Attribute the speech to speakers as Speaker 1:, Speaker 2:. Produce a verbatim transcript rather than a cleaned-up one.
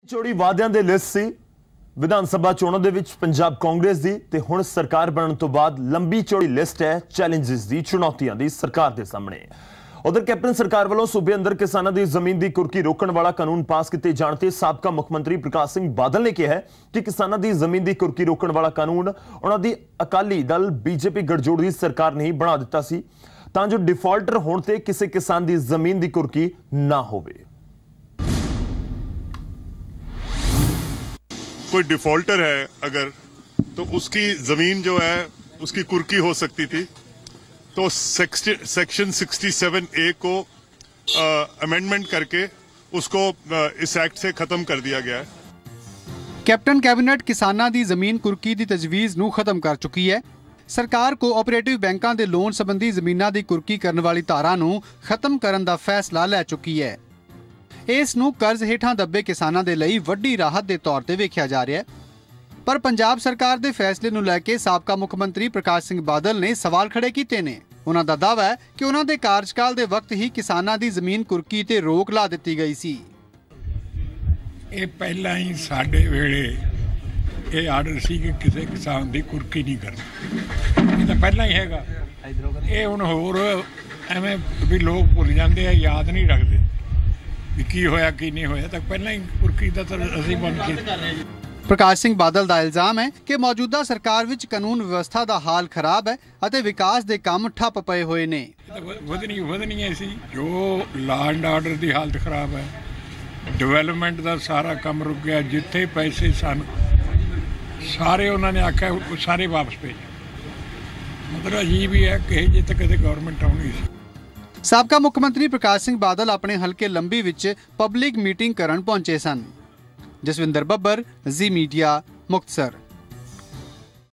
Speaker 1: ਚੋੜੀ ਵਾਅਦਿਆਂ ਦੇ ਲਿਸਟ ਸੀ ਵਿਧਾਨ ਸਭਾ ਚੋਣਾਂ ਦੇ ਵਿੱਚ ਪੰਜਾਬ ਕਾਂਗਰਸ ਦੀ ਤੇ ਹੁਣ ਸਰਕਾਰ ਬਣਨ ਤੋਂ ਬਾਅਦ ਲੰਬੀ ਚੌੜੀ ਲਿਸਟ ਹੈ ਚੈਲੰਜਸ ਦੀ ਚੁਣੌਤੀਆਂ ਦੀ ਸਰਕਾਰ ਦੇ ਸਾਹਮਣੇ। ਉਧਰ ਕੈਪਟਨ ਸਰਕਾਰ ਵੱਲੋਂ ਸੂਬੇ ਅੰਦਰ ਕਿਸਾਨਾਂ ਦੀ ਜ਼ਮੀਨ ਦੀ ਕੁਰਕੀ ਰੋਕਣ ਵਾਲਾ ਕਾਨੂੰਨ ਪਾਸ ਕੀਤੇ ਜਾਣ ਤੇ ਸਾਬਕਾ ਮੁੱਖ ਮੰਤਰੀ ਪ੍ਰਕਾਸ਼ ਸਿੰਘ ਬਾਦਲ ਨੇ ਕਿਹਾ ਕਿ ਕਿਸਾਨਾਂ ਦੀ ਜ਼ਮੀਨ ਦੀ ਕੁਰਕੀ ਰੋਕਣ ਵਾਲਾ ਕਾਨੂੰਨ ਉਹਨਾਂ ਦੀ ਅਕਾਲੀ ਦਲ ਬੀਜੇਪੀ ਗਠਜੋੜ ਦੀ ਸਰਕਾਰ ਨੇ ਹੀ ਬਣਾ ਦਿੱਤਾ ਸੀ ਤਾਂ ਜੋ ਡਿਫਾਲਟਰ ਹੋਣ ਤੇ ਕਿਸੇ ਕਿਸਾਨ ਦੀ ਜ਼ਮੀਨ ਦੀ ਕੁਰਕੀ ਨਾ ਹੋਵੇ।
Speaker 2: कोई डिफॉल्टर है अगर तो उसकी जमीन जो है उसकी कुर्की हो सकती थी, तो सेक्शन सड़सठ ए को अमेंडमेंट करके उसको आ, इस एक्ट से खत्म कर दिया गया है।
Speaker 3: कैप्टन कैबिनेट किसानां दी जमीन कुर्की दी तजवीज़ नूं खत्म कर चुकी है। सरकार कोऑपरेटिव बैंकां दे लोन संबंधी जमीनां दी कुर्की करन वाली धारा नूं खत्म करन दा फैसला लै चुकी है। इस नूं कर्ज हेठां दबे किसानां दे लई वड्डी राहत दे तौर ते वेखिया जा रहा है। पर पंजाब सरकार दे फैसले नूं लैके साबका मुख मंत्री प्रकाश सिंह बादल ने सवाल खड़े कीते ने। उन्हां दा दावा है कि उन्हां दे कार्यकाल दे वक्त ही किसानां दी जमीन कुर्की ते रोक ला दित्ती गई सी।
Speaker 4: ਇਹ ਪਹਿਲਾਂ ਹੀ ਸਾਡੇ ਵੇਲੇ ਇਹ ਆਰਡਰ ਸੀ ਕਿ ਕਿਸੇ ਕਿਸਾਨ ਦੀ ਕੁਰਕੀ ਨਹੀਂ ਕਰਨੀ। ਇਹ ਤਾਂ ਪਹਿਲਾਂ ਹੀ ਹੈਗਾ। ਇਹ ਹੁਣ ਹੋਰ ਐਵੇਂ ਵੀ ਲੋਕ ਭੁੱਲ ਜਾਂਦੇ ਆ, ਯਾਦ ਨਹੀਂ ਰੱਖਦੇ ਵੀ ਕੀ ਹੋਇਆ ਕੀ ਨਹੀਂ ਹੋਇਆ। ਤਾਂ ਪਹਿਲਾਂ ਹੀ ਕੁਰਕੀ ਦਾ ਤਾਂ ਅਸੀਂ ਬੰਦ ਕੀਤਾ।
Speaker 3: ਪ੍ਰਕਾਸ਼ ਸਿੰਘ ਬਾਦਲ ਦਾ ਇਲਜ਼ਾਮ ਹੈ ਕਿ ਮੌਜੂਦਾ ਸਰਕਾਰ ਵਿੱਚ ਕਾਨੂੰਨ ਵਿਵਸਥਾ ਦਾ ਹਾਲ ਖਰਾਬ ਹੈ ਅਤੇ ਵਿਕਾਸ ਦੇ ਕੰਮ ਠੱਪ ਪਏ ਹੋਏ ਨੇ।
Speaker 4: ਵਧਣੀ ਵਧਣੀ ਹੈ ਸੀ ਜੋ ਲਾਅ ਐਂਡ ਆਰਡਰ ਦੀ ਹਾਲਤ ਖਰਾਬ ਹੈ, ਡਿਵੈਲਪਮੈਂਟ ਦਾ ਸਾਰਾ ਕੰਮ ਰੁਕ ਗਿਆ। ਜਿੱਥੇ ਪੈਸੇ ਸਨ ਸਾਰੇ ਉਹਨਾਂ ਨੇ ਆਖਿਆ ਸਾਰੇ ਵਾਪਸ ਭੇਜ। ਮਤਲਬ ਅਜੀਬ ਹੀ ਹੈ ਕਿ ਜੇ ਤੱਕ ਕਦੇ ਗਵਰਨਮੈਂਟ ਆਉਣੀ ਸੀ।
Speaker 3: ਸਾਬਕਾ ਮੁੱਖ ਮੰਤਰੀ ਪ੍ਰਕਾਸ਼ ਸਿੰਘ ਬਾਦਲ ਆਪਣੇ ਹਲਕੇ ਲੰਬੀ ਵਿੱਚ ਪਬਲਿਕ ਮੀਟਿੰਗ ਕਰਨ ਪਹੁੰਚੇ ਸਨ। ਜਸਵਿੰਦਰ ਬੱਬਰ, ਜ਼ੀ ਮੀਡੀਆ, ਮੁਕਤਸਰ।